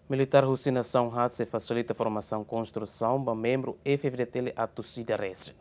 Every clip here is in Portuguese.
Militar Nação Hatse facilita formação e construção para membro FFDTL a torcida recente.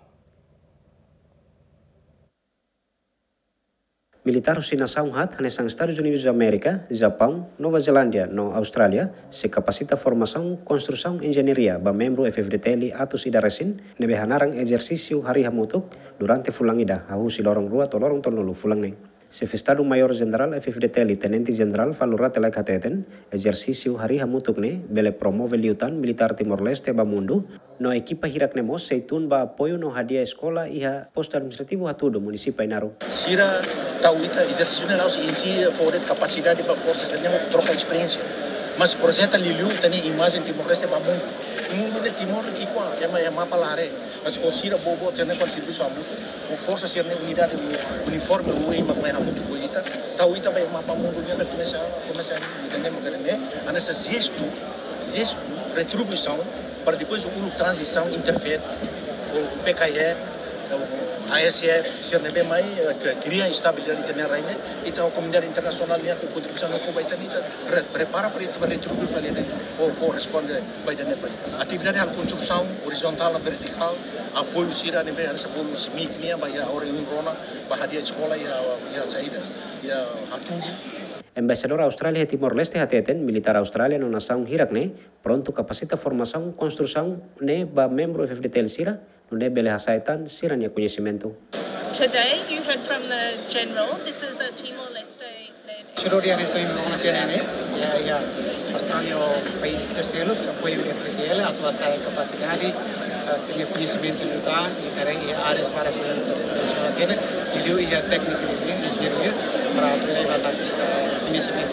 Militar Nação Hat nos Estados Unidos da América, Japão, Nova Zelândia e Austrália se capacita formação, construção e engenharia para membro FFDTL a torcida recente nebe hanarang exercício hari hamutuk durante fulang ida hahu si lorong rua atau lorong tonulu fulang neng. Sefestado Mayor General FFDTL Tenente General Valura Telai Kateten, exercício hari hamutuk ne bele promove liutan militar Timor-Leste ba mundo, no equipa hirak nemos seitun ba apoio no hadiah escola iha posto administrativo hatudo município Inaru. Sira tauita exercício não se inicia fora de capacidade para forças de troca de experiência. Mas projeto Liliu tem imagem Timor-Leste ba mundo de Timor que qual é mapa lá mas com Sira bobo tem contribuição a muito com força ser unidade uniforme o ima mais a muito bonita tauita vai mapa mundo né começa entendemos que né nessa gesto retribuição para depois o transição interfere o PKE a ASF ser bem mais cria estabilidade na região então a comunidade internacional né com contribuição não foi vai ter prepara para retribuir fazer for responder vai ter atividade de construção horizontal e vertical apoio sira né essa bolo smith né vai a hora em Roma para a escola e a saída e a tudo. Embaixador Austrália e Timor-Leste Hateten, militar australiano nação Hirakne, pronto capacita formação, construção, ne ba membro FFDTL Sira, no ne bele hasaitan Sira nia conhecimento. Today you heard from the General, this is a Timor-Leste Seluruh yang saya mengenai ini, ya Australia país terceiro que apoia o FFDTL, atua saya capacidade, seni conhecimento lutar e também áreas para profissional e deu ia técnica de engenharia para levar conhecimento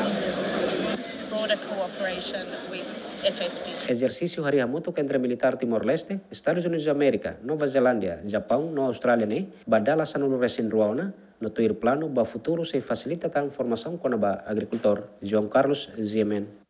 broader cooperation with FFDTL. Exercício hari hamutuk entre militar Timor-Leste, Estados Unidos da América, Nova Zelândia, Japão, no Austrália ne, badala sanulu resin ruauna, no tuir plano ba futuro se facilita tan formação com a agricultor João Carlos Ziemen.